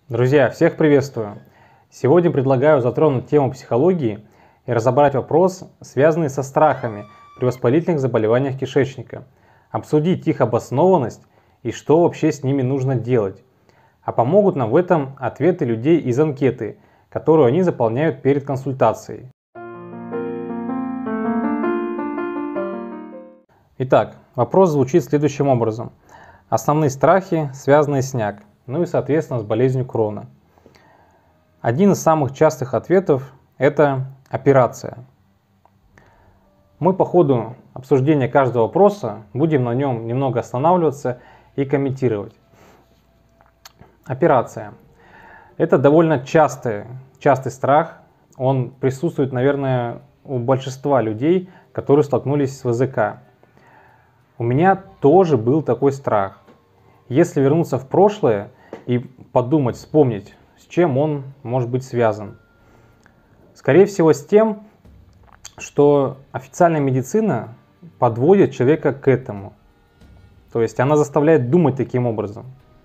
Друзья, всех приветствую! Сегодня предлагаю затронуть тему психологии и разобрать вопрос, связанный со страхами при воспалительных заболеваниях кишечника, обсудить их обоснованность и что вообще с ними нужно делать. А помогут нам в этом ответы людей из анкеты, которую они заполняют перед консультацией. Итак, вопрос звучит следующим образом. Основные страхи, связанные с НЯК, ну и соответственно с болезнью Крона. Один из самых частых ответов – это операция. Мы по ходу обсуждения каждого вопроса будем на нем немного останавливаться и комментировать. Операция. Это довольно частый страх. Он присутствует, наверное, у большинства людей, которые столкнулись с ВЗК. У меня тоже был такой страх. Если вернуться в прошлое и подумать, вспомнить, с чем он может быть связан. Скорее всего с тем, что официальная медицина подводит человека к этому. То есть она заставляет думать таким образом.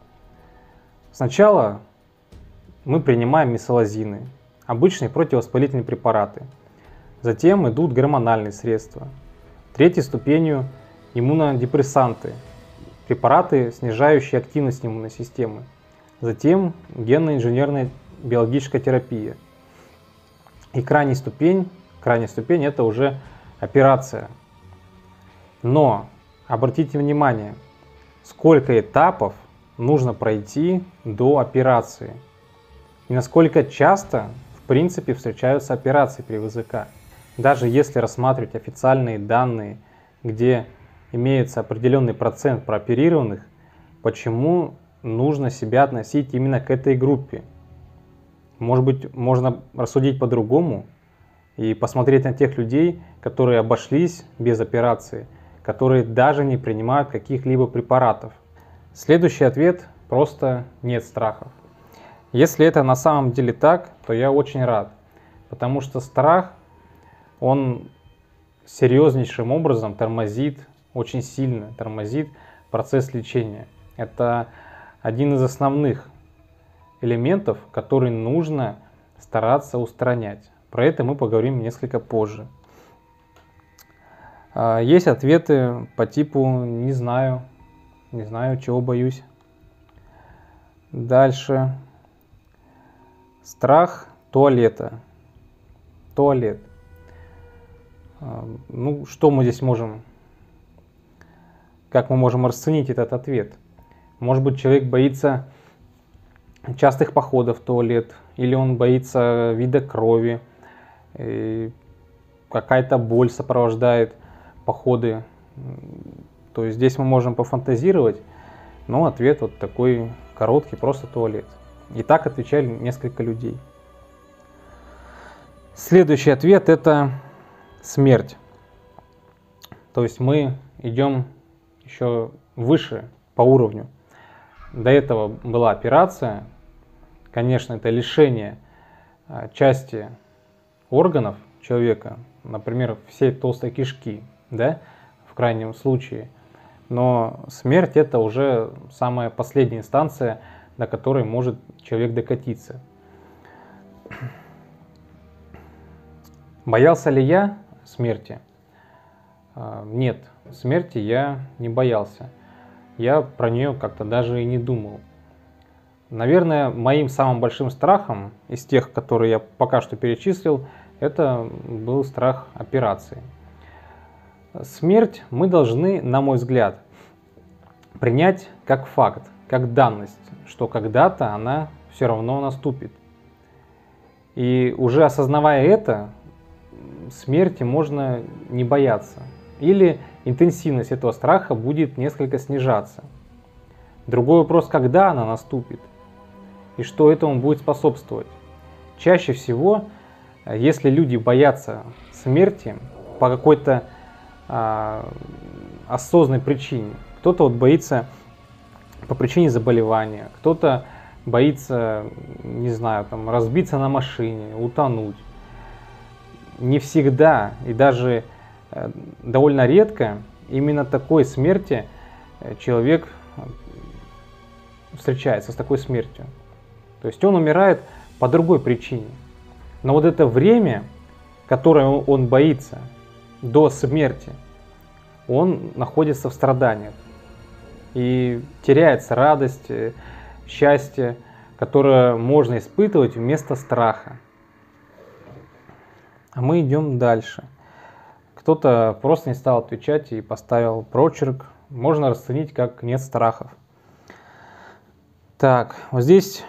Сначала мы принимаем месалазины, обычные противовоспалительные препараты. Затем идут гормональные средства. Третьей ступенью иммунодепрессанты, препараты, снижающие активность иммунной системы. Затем генно-инженерная биологическая терапия. И крайняя ступень это уже операция. Но обратите внимание, сколько этапов нужно пройти до операции. И насколько часто, в принципе, встречаются операции при ВЗК. Даже если рассматривать официальные данные, где имеется определенный процент прооперированных, почему нужно себя относить именно к этой группе? Может быть, можно рассудить по-другому и посмотреть на тех людей, которые обошлись без операции, которые даже не принимают каких-либо препаратов. Следующий ответ – просто нет страхов. Если это на самом деле так, то я очень рад, потому что страх, он серьезнейшим образом тормозит, очень сильно тормозит процесс лечения. Это один из основных элементов, который нужно стараться устранять. Про это мы поговорим несколько позже. Есть ответы по типу «не знаю, чего боюсь». Дальше. Страх туалета. Туалет. Ну, что мы здесь можем, как мы можем расценить этот ответ? Может быть, человек боится частых походов в туалет, или он боится вида крови, какая-то боль сопровождает походы. То есть здесь мы можем пофантазировать, но ответ вот такой короткий, просто туалет. И так отвечали несколько людей. Следующий ответ – это смерть. То есть мы идем еще выше по уровню. До этого была операция. Конечно, это лишение части органов человека, например, всей толстой кишки, да, в крайнем случае. Но смерть – это уже самая последняя инстанция, до которой может человек докатиться. Боялся ли я смерти? Нет, смерти я не боялся. Я про нее как-то даже и не думал. Наверное, моим самым большим страхом из тех, которые я пока что перечислил, это был страх операции. Смерть мы должны, на мой взгляд, принять как факт, как данность, что когда-то она все равно наступит. И уже осознавая это, смерти можно не бояться. Или интенсивность этого страха будет несколько снижаться. Другой вопрос, когда она наступит и что этому будет способствовать. Чаще всего, если люди боятся смерти по какой-то осознанной причине, кто-то вот боится по причине заболевания, кто-то боится, не знаю, там, разбиться на машине, утонуть. Не всегда и даже довольно редко именно такой смерти человек встречается, с такой смертью. То есть он умирает по другой причине. Но вот это время, которое он боится до смерти, он находится в страданиях. И теряется радость, счастье, которое можно испытывать вместо страха. А мы идем дальше. Кто-то просто не стал отвечать и поставил прочерк. Можно расценить как нет страхов. Так, вот здесь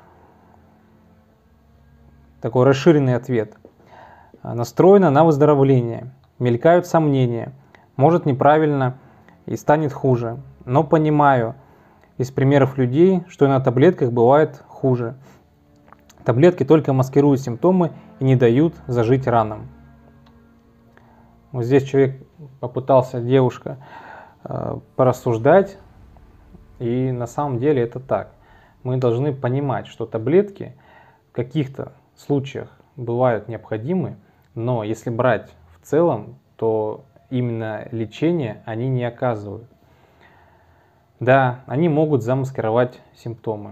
такой расширенный ответ. Настроена на выздоровление. Мелькают сомнения. Может неправильно и станет хуже. Но понимаю из примеров людей, что и на таблетках бывает хуже. Таблетки только маскируют симптомы и не дают зажить ранам. Вот здесь человек попытался, девушка, порассуждать. И на самом деле это так. Мы должны понимать, что таблетки в каких-то случаях бывают необходимы, но если брать в целом, то именно лечение они не оказывают. Да, они могут замаскировать симптомы.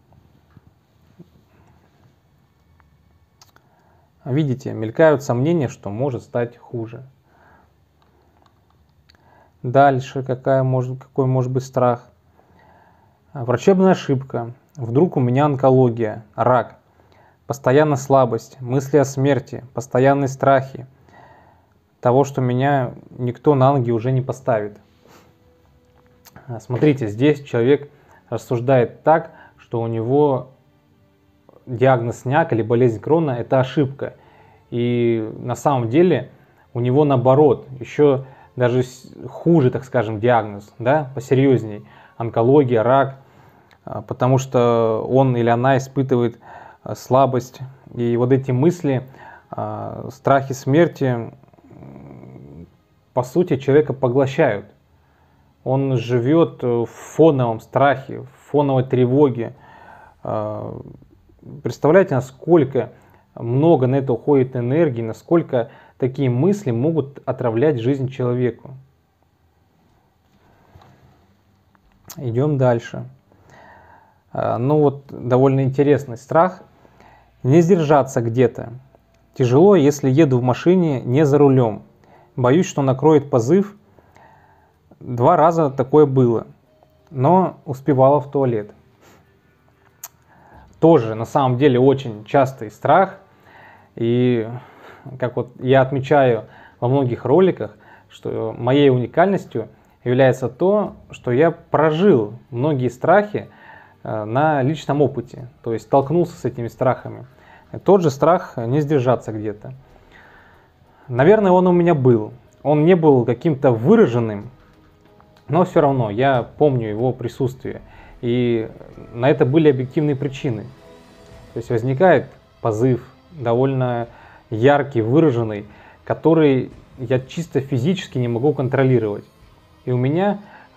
Видите, мелькают сомнения, что может стать хуже. Дальше какой может быть страх? Врачебная ошибка. Вдруг у меня онкология, рак, постоянная слабость, мысли о смерти, постоянные страхи того, что меня никто на ноги уже не поставит. Смотрите, здесь человек рассуждает так, что у него диагноз НЯК или болезнь Крона – это ошибка. И на самом деле у него наоборот, еще даже хуже, так скажем, диагноз, да, посерьезней. Онкология, рак, потому что он или она испытывает слабость. И вот эти мысли, страхи смерти, по сути, человека поглощают. Он живет в фоновом страхе, в фоновой тревоге. Представляете, насколько много на это уходит энергии, насколько такие мысли могут отравлять жизнь человеку. Идем дальше. Ну вот довольно интересный страх. Не сдержаться где-то. Тяжело, если еду в машине не за рулем. Боюсь, что накроет позыв. 2 раза такое было, но успевала в туалет. Тоже на самом деле очень частый страх. И как вот я отмечаю во многих роликах, что моей уникальностью является то, что я прожил многие страхи на личном опыте, то есть столкнулся с этими страхами. Тот же страх не сдержаться где-то. Наверное, он у меня был. Он не был каким-то выраженным, но все равно я помню его присутствие. И на это были объективные причины. То есть возникает позыв, довольно яркий, выраженный, который я чисто физически не могу контролировать. И у меня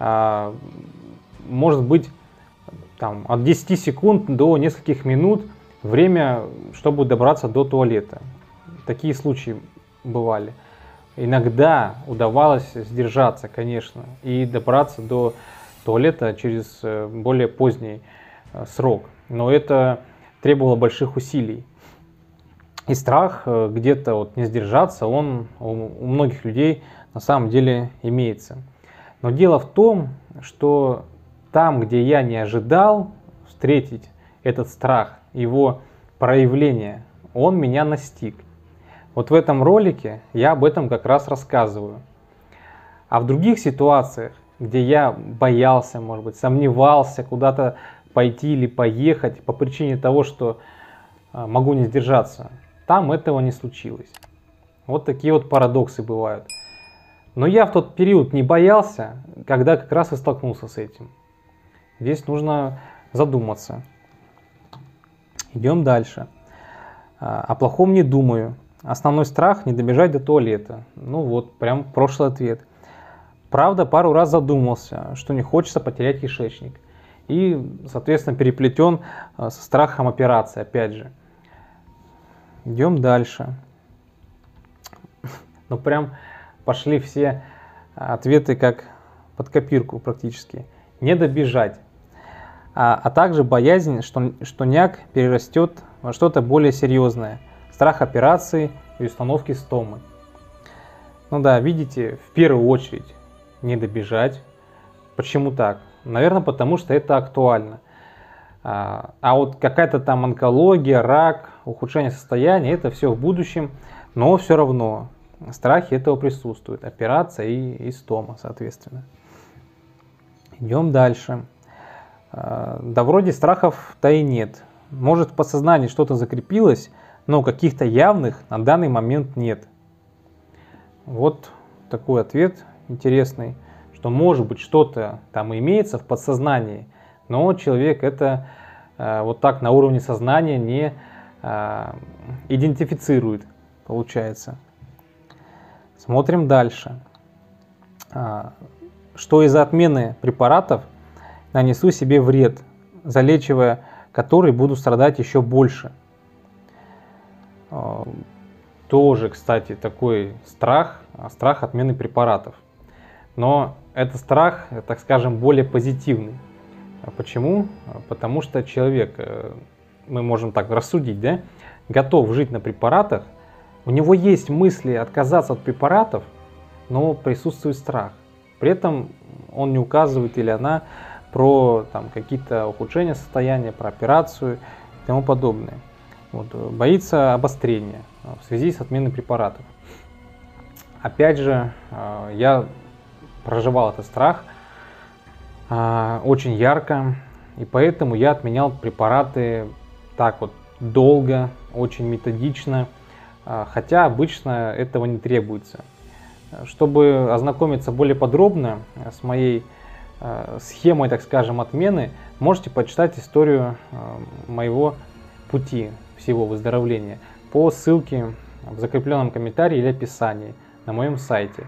может быть от 10 секунд до нескольких минут время, чтобы добраться до туалета. Такие случаи бывали. Иногда удавалось сдержаться, конечно, и добраться до туалета через более поздний срок. Но это требовало больших усилий. И страх где-то вот не сдержаться, он у многих людей на самом деле имеется. Но дело в том, что там, где я не ожидал встретить этот страх, его проявление, он меня настиг. Вот в этом ролике я об этом как раз рассказываю. А в других ситуациях, где я боялся, может быть, сомневался куда-то пойти или поехать по причине того, что могу не сдержаться, там этого не случилось. Вот такие вот парадоксы бывают. Но я в тот период не боялся, когда как раз и столкнулся с этим. Здесь нужно задуматься. Идем дальше. О плохом не думаю. Основной страх — не добежать до туалета. Ну вот, прям прошлый ответ. Правда, пару раз задумался, что не хочется потерять кишечник. И, соответственно, переплетен со страхом операции, опять же. Идем дальше. Ну прям пошли все ответы как под копирку практически. Не добежать. а также боязнь, что няк перерастет во что-то более серьезное, страх операции и установки стомы. Ну да, видите, в первую очередь не добежать. Почему так? Наверное, потому что это актуально. А вот какая-то там онкология, рак, ухудшение состояния, это все в будущем, но все равно страхи этого присутствуют. Операция и стома, соответственно. Идем дальше. Да вроде страхов-то и нет. Может, в подсознании что-то закрепилось, но каких-то явных на данный момент нет. Вот такой ответ интересный, что может быть что-то там имеется в подсознании, но человек это вот так на уровне сознания не идентифицирует, получается. Смотрим дальше. Что из-за отмены препаратов нанесу себе вред, залечивая который буду страдать еще больше. Тоже, кстати, такой страх отмены препаратов. Но это страх, так скажем, более позитивный. Почему? Потому что человек, мы можем так рассудить, да, готов жить на препаратах, у него есть мысли отказаться от препаратов, но присутствует страх. При этом он не указывает или она про какие-то ухудшения состояния, про операцию и тому подобное. Вот, боится обострения в связи с отменой препаратов. Опять же, я проживал этот страх очень ярко, и поэтому я отменял препараты так вот долго, очень методично, хотя обычно этого не требуется. Чтобы ознакомиться более подробно с моей схемой, так скажем, отмены, можете почитать историю моего пути всего выздоровления по ссылке в закрепленном комментарии или описании на моем сайте.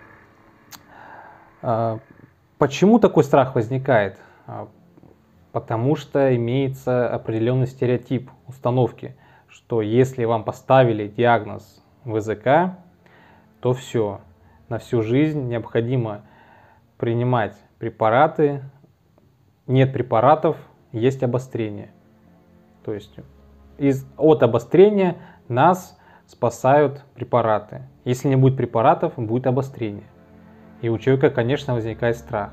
Почему такой страх возникает? Потому что имеется определенный стереотип установки, что если вам поставили диагноз ВЗК, то все, на всю жизнь необходимо принимать препараты, нет препаратов, есть обострение. То есть от обострения нас спасают препараты. Если не будет препаратов, будет обострение. И у человека, конечно, возникает страх.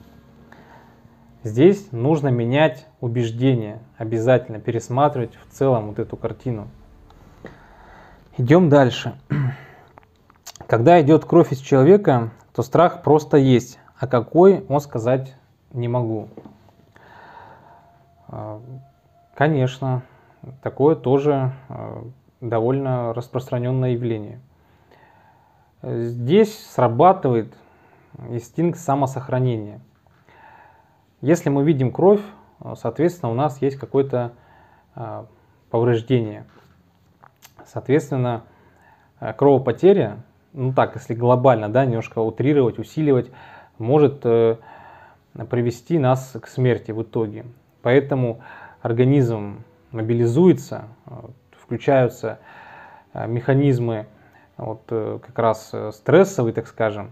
Здесь нужно менять убеждения, обязательно пересматривать в целом вот эту картину. Идем дальше. Когда идет кровь из человека, то страх просто есть, а какой, он сказать не могу. Конечно, такое тоже довольно распространенное явление. Здесь срабатывает инстинкт самосохранения. Если мы видим кровь, соответственно, у нас есть какое-то повреждение. Соответственно, кровопотеря, ну так, если глобально, да, немножко утрировать, усиливать, может привести нас к смерти в итоге. Поэтому организм мобилизуется, включаются механизмы вот, как раз стрессовые, так скажем,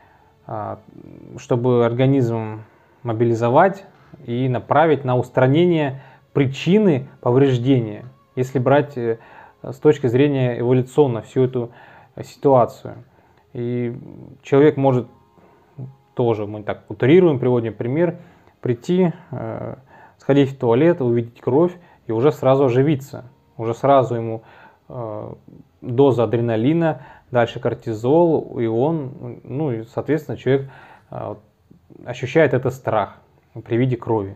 чтобы организм мобилизовать и направить на устранение причины повреждения, если брать с точки зрения эволюционно всю эту ситуацию. И человек может тоже, мы так утрируем, приводим пример, прийти, сходить в туалет, увидеть кровь и уже сразу оживиться. Уже сразу ему доза адреналина, дальше кортизол, и он, ну и соответственно человек ощущает этот страх при виде крови.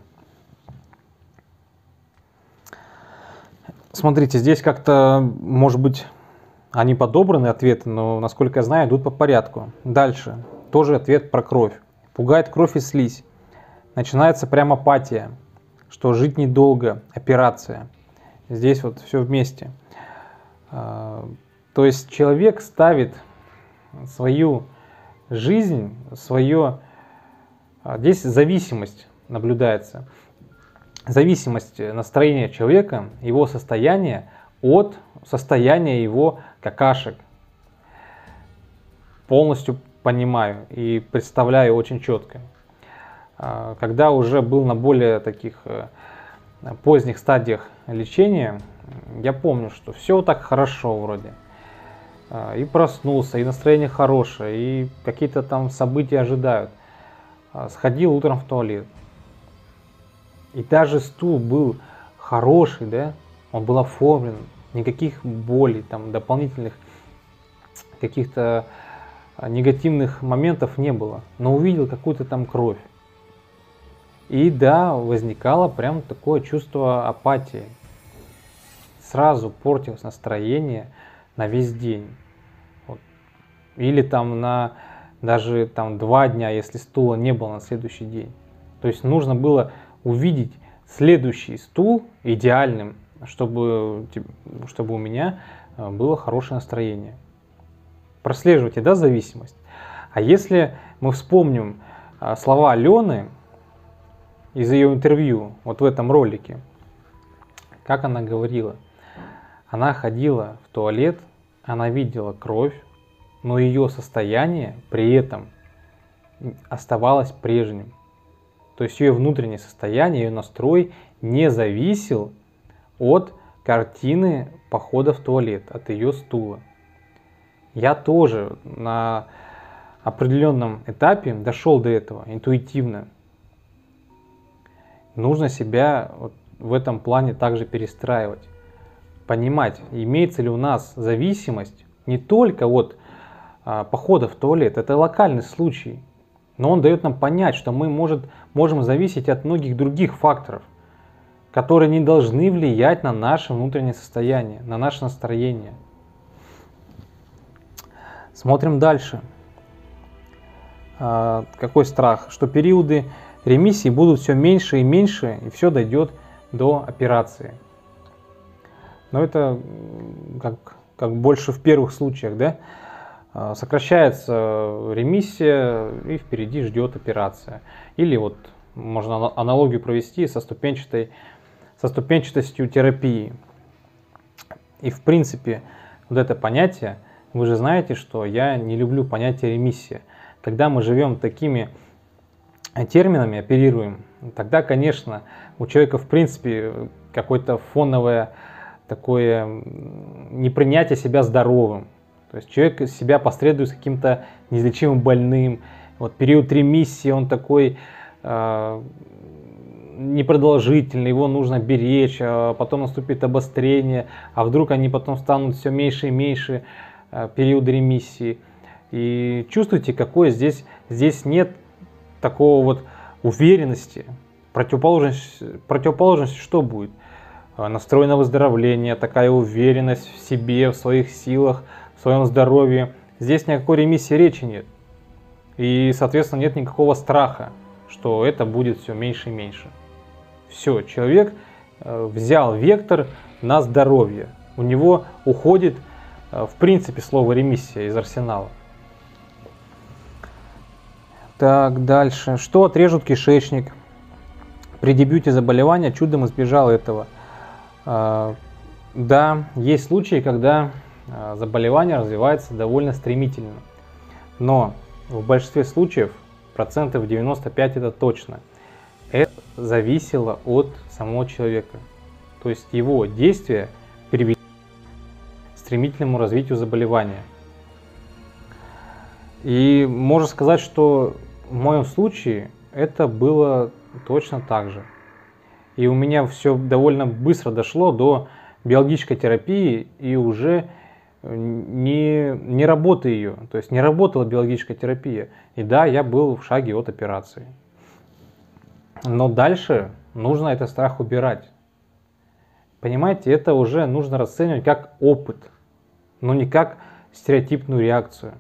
Смотрите, здесь как-то, может быть, они подобраны ответы, но, насколько я знаю, идут по порядку. Дальше, тоже ответ про кровь. Пугает кровь и слизь. Начинается прям апатия, что жить недолго, операция. Здесь вот все вместе. То есть человек ставит свою жизнь, здесь зависимость наблюдается. Зависимость настроения человека, его состояния от состояния его какашек. Полностью понимаю и представляю очень четко. когда уже был на более таких поздних стадиях лечения, я помню, что все так хорошо вроде. И проснулся, и настроение хорошее, и какие-то там события ожидают. Сходил утром в туалет. И даже стул был хороший, да, он был оформлен, никаких болей, там, дополнительных каких-то негативных моментов не было. Но увидел какую-то там кровь. И да, возникало прям такое чувство апатии. Сразу портилось настроение на весь день. Вот. Или там на даже там 2 дня, если стула не было на следующий день. То есть нужно было увидеть следующий стул идеальным, чтобы у меня было хорошее настроение. Прослеживайте, да, зависимость. А если мы вспомним слова Алены из ее интервью, вот в этом ролике, как она говорила, она ходила в туалет, она видела кровь, но ее состояние при этом оставалось прежним. То есть ее внутреннее состояние, ее настрой не зависел от картины похода в туалет, от ее стула. Я тоже на определенном этапе дошел до этого интуитивно. Нужно себя вот в этом плане также перестраивать. Понимать, имеется ли у нас зависимость не только от похода в туалет, это локальный случай, но он дает нам понять, что мы можем зависеть от многих других факторов, которые не должны влиять на наше внутреннее состояние, на наше настроение. Смотрим дальше. Какой страх? Что периоды ремиссии будут все меньше и меньше, и все дойдет до операции. Но это как больше в первых случаях, да? Сокращается ремиссия, и впереди ждет операция. Или вот можно аналогию провести со ступенчатостью терапии. И в принципе вот это понятие, вы же знаете, что я не люблю понятие ремиссия. Когда мы живем такими терминами, оперируем, тогда, конечно, у человека в принципе какое-то фоновое такое непринятие себя здоровым. То есть человек себя посредует с каким-то неизлечимым больным. Вот период ремиссии, он такой непродолжительный, его нужно беречь, а потом наступит обострение, а вдруг они потом станут все меньше и меньше периоды ремиссии. И чувствуете, какой здесь нет такого вот уверенности. Противоположность что будет? Настрой на выздоровление, такая уверенность в себе, в своих силах, в своем здоровье. Здесь ни о какой ремиссии речи нет. И, соответственно, нет никакого страха, что это будет все меньше и меньше. Все, человек взял вектор на здоровье. У него уходит, в принципе, слово ремиссия из арсенала. Так, дальше. Что отрежут кишечник? При дебюте заболевания чудом избежал этого. Да, есть случаи, когда заболевание развивается довольно стремительно. Но в большинстве случаев, процентов 95 это точно, это зависело от самого человека. То есть его действия привели к стремительному развитию заболевания. И можно сказать, что в моем случае это было точно так же. И у меня все довольно быстро дошло до биологической терапии и уже не работы ее. То есть не работала биологическая терапия. И да, я был в шаге от операции. Но дальше нужно этот страх убирать. Понимаете, это уже нужно расценивать как опыт, но не как стереотипную реакцию.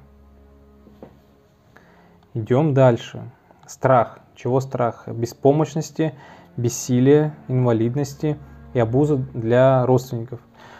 Идем дальше. Страх. Чего страх? Беспомощности, бессилия, инвалидности и обуза для родственников.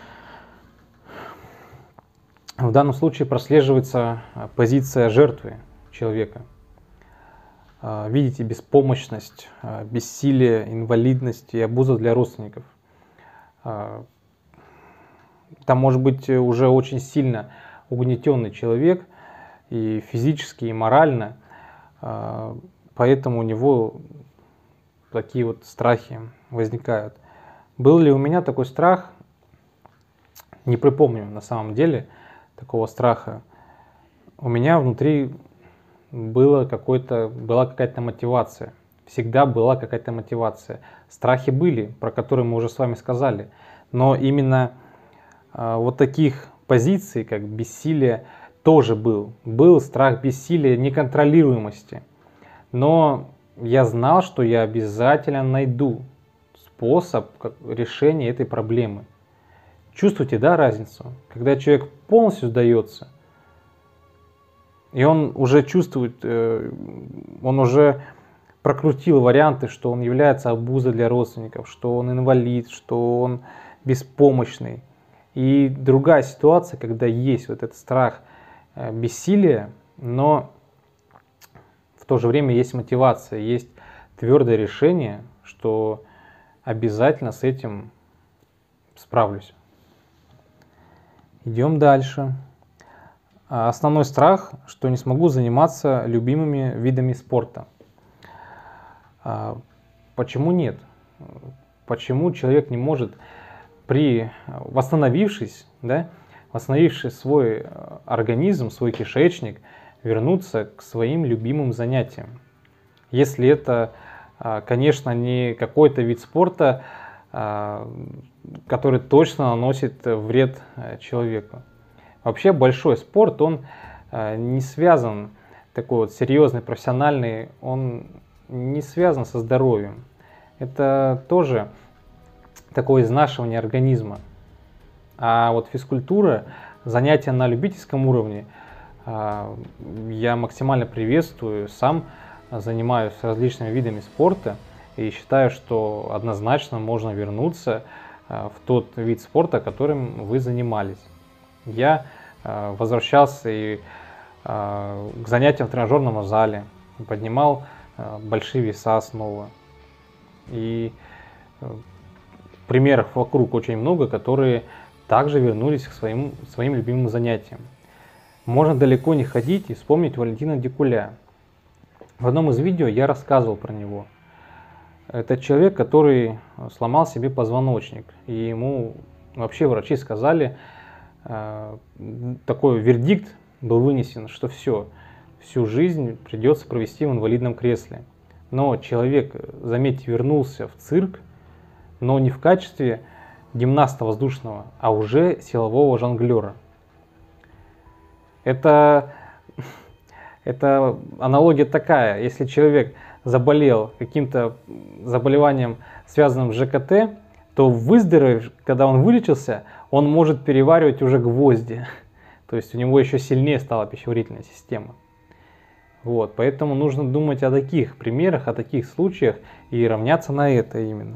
В данном случае прослеживается позиция жертвы человека. Видите, беспомощность, бессилие, инвалидность и обуза для родственников. Там может быть уже очень сильно угнетенный человек и физически, и морально. поэтому у него такие вот страхи возникают. Был ли у меня такой страх? Не припомню на самом деле такого страха. У меня внутри была какая-то мотивация. Всегда была какая-то мотивация. Страхи были, про которые мы уже с вами сказали. Но именно вот таких позиций, как бессилие, тоже был. Был страх бессилия, неконтролируемости. Но я знал, что я обязательно найду способ решения этой проблемы. Чувствуете, да, разницу? Когда человек полностью сдается, и он уже чувствует, он уже прокрутил варианты, что он является обузой для родственников, что он инвалид, что он беспомощный. И другая ситуация, когда есть вот этот страх бессилия, но в то же время есть мотивация, есть твердое решение, что обязательно с этим справлюсь. Идем дальше. Основной страх, что не смогу заниматься любимыми видами спорта. Почему нет? Почему человек не может, восстановившись свой организм, свой кишечник, вернуться к своим любимым занятиям? Если это, конечно, не какой-то вид спорта, который точно наносит вред человеку. Вообще большой спорт, он не связан, такой вот серьезный, профессиональный, он не связан со здоровьем. Это тоже такое изнашивание организма. А вот физкультура, занятия на любительском уровне, я максимально приветствую, сам занимаюсь различными видами спорта и считаю, что однозначно можно вернуться в тот вид спорта, которым вы занимались. Я возвращался и к занятиям в тренажерном зале, поднимал большие веса снова. И примеров вокруг очень много, которые также вернулись к своим любимым занятиям. Можно далеко не ходить и вспомнить Валентина Дикуля. В одном из видео я рассказывал про него. Это человек, который сломал себе позвоночник, и ему вообще врачи сказали, такой вердикт был вынесен, что всю жизнь придется провести в инвалидном кресле. Но человек, заметьте, вернулся в цирк, но не в качестве гимнаста воздушного, а уже силового жонглера. Это аналогия такая: если человек заболел каким-то заболеванием, связанным с ЖКТ, то выздоровев, когда он вылечился, он может переваривать уже гвозди. То есть у него еще сильнее стала пищеварительная система. Вот, поэтому нужно думать о таких примерах, о таких случаях и равняться на это именно.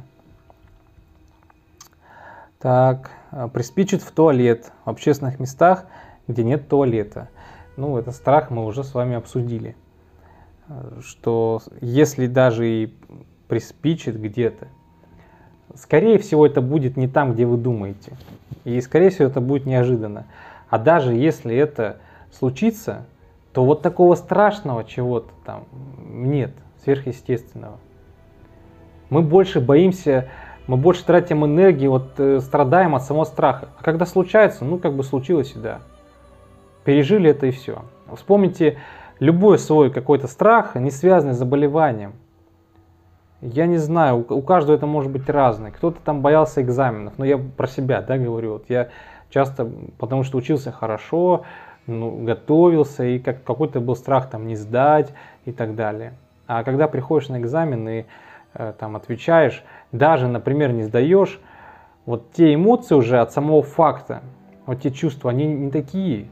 Так, приспичит в туалет в общественных местах, где нет туалета. Ну, это страх мы уже с вами обсудили. Что если даже и приспичит где-то, скорее всего это будет не там, где вы думаете. И скорее всего это будет неожиданно. А даже если это случится, то вот такого страшного чего-то там нет, сверхъестественного. Мы больше боимся, мы больше тратим энергии, вот страдаем от самого страха. А когда случается, ну как бы случилось, и да. Пережили это и все. Вспомните любой свой какой-то страх, не связанный с заболеванием. Я не знаю, у каждого это может быть разное. Кто-то там боялся экзаменов, но я про себя, да, говорю. Вот я часто, потому что учился хорошо, готовился, и какой-то был страх там не сдать и так далее. А когда приходишь на экзамен и там отвечаешь, даже, например, не сдаешь, вот те эмоции уже от самого факта, вот те чувства, они не такие.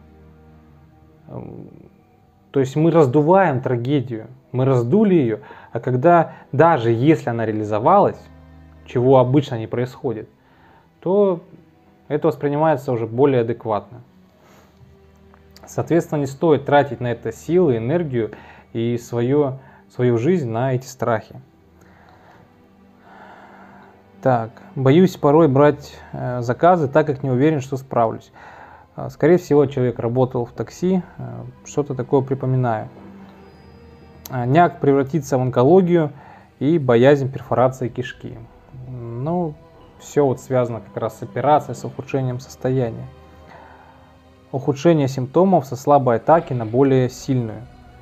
То есть мы раздуваем трагедию, мы раздули ее, а когда, даже если она реализовалась, чего обычно не происходит, то это воспринимается уже более адекватно. Соответственно, не стоит тратить на это силы, энергию и свою жизнь на эти страхи. Так, боюсь порой брать заказы, так как не уверен, что справлюсь. Скорее всего, человек работал в такси, что-то такое припоминаю. няк превратится в онкологию и боязнь перфорации кишки. Ну, все вот связано как раз с операцией, с ухудшением состояния. Ухудшение симптомов со слабой атаки на более сильную.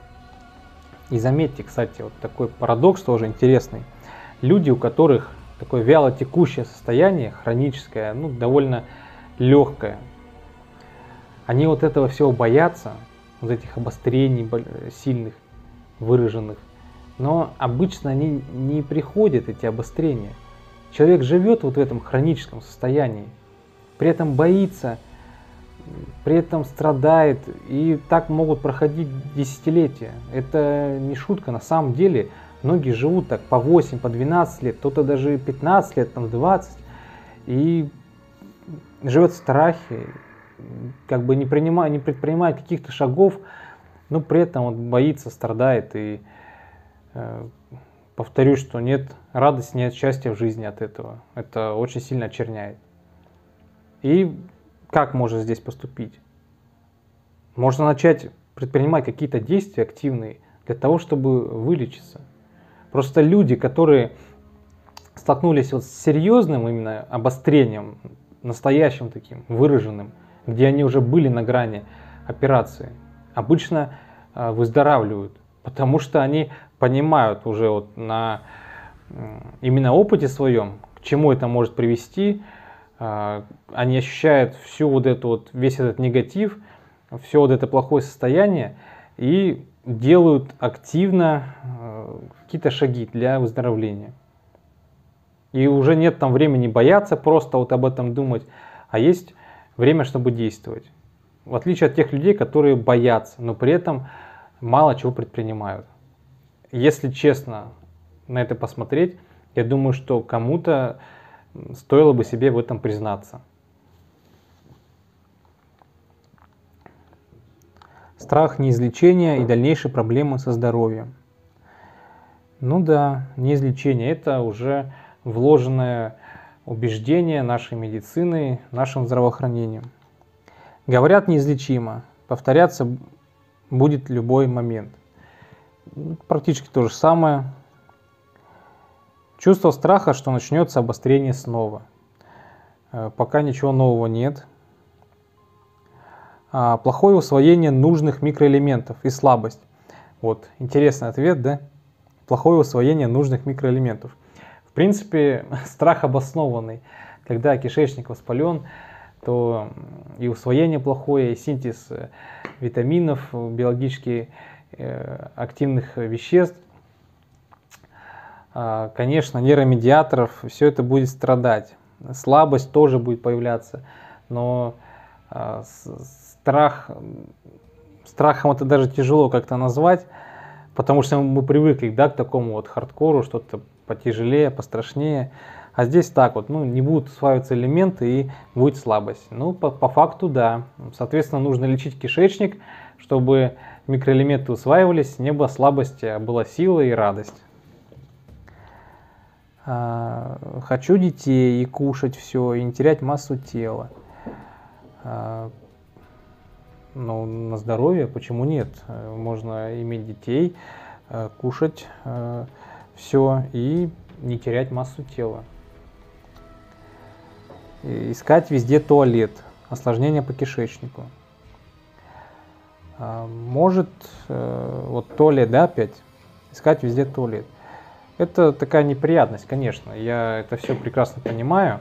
И заметьте, кстати, вот такой парадокс тоже интересный. Люди, у которых такое вяло текущее состояние, хроническое, ну, довольно легкое, они вот этого всего боятся, вот этих обострений сильных, выраженных. Но обычно они не приходят, эти обострения. Человек живет вот в этом хроническом состоянии, при этом боится, при этом страдает, и так могут проходить десятилетия. Это не шутка, на самом деле многие живут так по 8, по 12 лет, кто-то даже 15 лет, там 20, и живет в страхе, как бы не предпринимает каких-то шагов, но при этом он боится, страдает, и повторюсь, что нет радости, нет счастья в жизни от этого. Это очень сильно очерняет. И как можно здесь поступить? Можно начать предпринимать какие-то действия активные для того, чтобы вылечиться. Просто люди, которые столкнулись вот с серьезным именно обострением, настоящим таким, выраженным, где они уже были на грани операции, обычно выздоравливают, потому что они понимают уже вот на именно опыте своем, к чему это может привести. Они ощущают всю вот эту вот, весь этот негатив, все вот это плохое состояние и делают активно какие-то шаги для выздоровления. И уже нет там времени бояться просто вот об этом думать, а есть время, чтобы действовать. В отличие от тех людей, которые боятся, но при этом мало чего предпринимают. Если честно на это посмотреть, я думаю, что кому-то стоило бы себе в этом признаться. Страх неизлечения и дальнейшие проблемы со здоровьем. Ну да, неизлечение – это уже вложенное убеждение нашей медицины, нашим здравоохранением. Говорят, неизлечимо, повторяться будет любой момент. Практически то же самое. Чувство страха, что начнется обострение снова. Пока ничего нового нет. Плохое усвоение нужных микроэлементов и слабость. Вот, интересный ответ, да? Плохое усвоение нужных микроэлементов. В принципе, страх обоснованный. Когда кишечник воспален, то и усвоение плохое, и синтез витаминов, биологически активных веществ, конечно, нейромедиаторов, все это будет страдать. Слабость тоже будет появляться, но страхом это даже тяжело как-то назвать, потому что мы привыкли, да, к такому вот хардкору, что-то потяжелее, пострашнее. А здесь так вот, ну, не будут усваиваться элементы и будет слабость. Ну, по факту, да. Соответственно, нужно лечить кишечник, чтобы микроэлементы усваивались, не было слабости, а была сила и радость. Хочу детей и кушать все, и не терять массу тела. Ну, на здоровье, почему нет? Можно иметь детей, кушать все и не терять массу тела. Искать везде туалет, осложнения по кишечнику. Может, вот туалет, да, опять, искать везде туалет. Это такая неприятность, конечно, я это все прекрасно понимаю.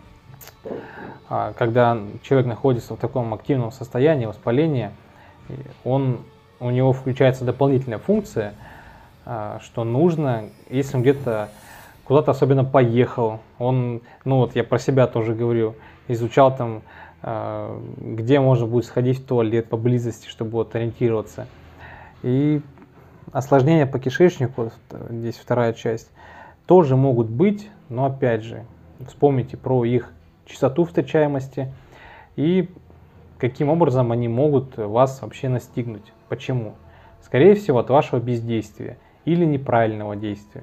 Когда человек находится в таком активном состоянии воспаления, у него включается дополнительная функция, что нужно, если он где-то куда-то особенно поехал, ну вот я про себя тоже говорю, изучал там, где можно будет сходить в туалет поблизости, чтобы вот ориентироваться. И осложнения по кишечнику, здесь вторая часть, тоже могут быть, но опять же, вспомните про их частоту встречаемости и каким образом они могут вас вообще настигнуть. Почему? Скорее всего, от вашего бездействия или неправильного действия.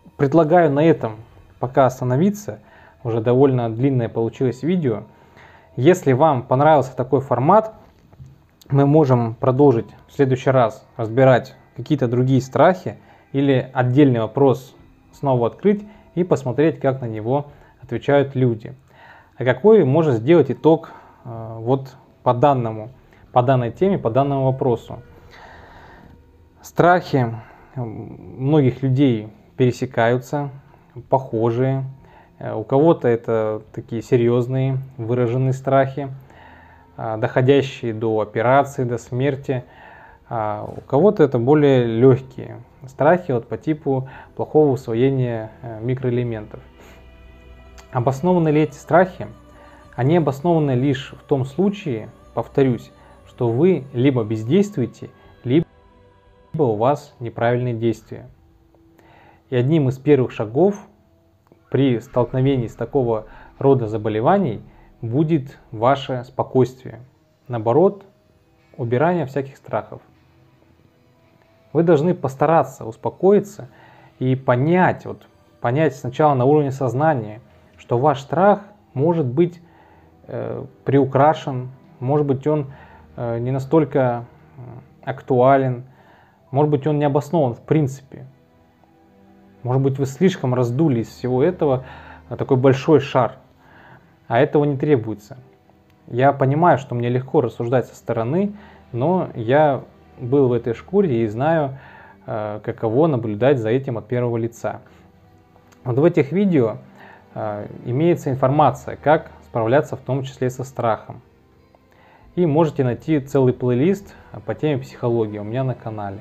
Предлагаю на этом пока остановиться. Уже довольно длинное получилось видео. Если вам понравился такой формат, мы можем продолжить в следующий раз разбирать какие-то другие страхи или отдельный вопрос снова открыть и посмотреть, как на него отвечают люди. А какой можно сделать итог вот по данной теме, по данному вопросу. Страхи многих людей пересекаются, похожие. У кого-то это такие серьезные, выраженные страхи, доходящие до операции, до смерти. А у кого-то это более легкие страхи вот по типу плохого усвоения микроэлементов. Обоснованы ли эти страхи? Они обоснованы лишь в том случае, повторюсь, что вы либо бездействуете, либо у вас неправильные действия. И одним из первых шагов при столкновении с такого рода заболеваний будет ваше спокойствие. Наоборот, убирание всяких страхов. Вы должны постараться успокоиться и понять сначала на уровне сознания, что ваш страх может быть приукрашен, может быть он не настолько актуален, может быть он не обоснован в принципе. Может быть вы слишком раздули из всего этого такой большой шар, а этого не требуется. Я понимаю, что мне легко рассуждать со стороны, но я был в этой шкуре и знаю, каково наблюдать за этим от первого лица. Вот в этих видео имеется информация, как справляться в том числе со страхом. И можете найти целый плейлист по теме психологии у меня на канале.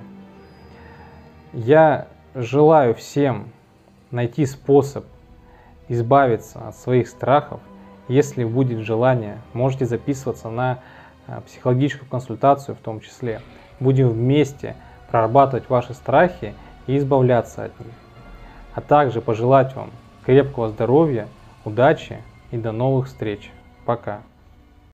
Я желаю всем найти способ избавиться от своих страхов. Если будет желание, можете записываться на психологическую консультацию в том числе. Будем вместе прорабатывать ваши страхи и избавляться от них. А также пожелать вам крепкого здоровья, удачи и до новых встреч. Пока.